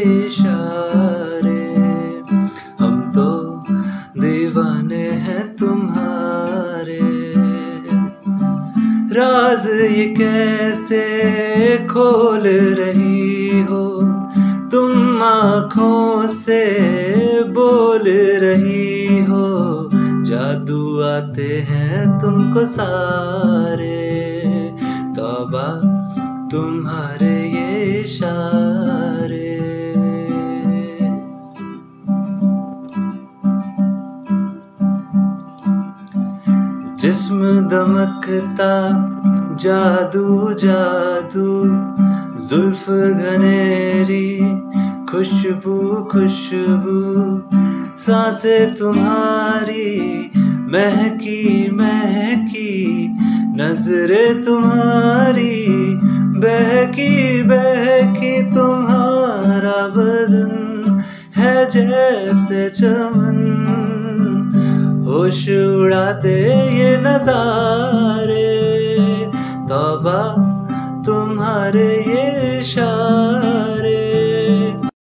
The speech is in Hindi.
इशारे, हम तो दीवाने हैं तुम्हारे। राज ये कैसे खोल रही हो, तुम आँखों से बोल रही हो, जादू आते हैं तुमको सारे, तौबा तुम्हारे ये इशारे। जिस्म दमकता जादू जादू, जुल्फ घनेरी खुशबू खुशबू, सांसें तुम्हारी महकी महकी, नजरें तुम्हारी बहकी बहकी, तुम्हारा बदन है जैसे चमन, होश उड़ा दे ये नज़ारे।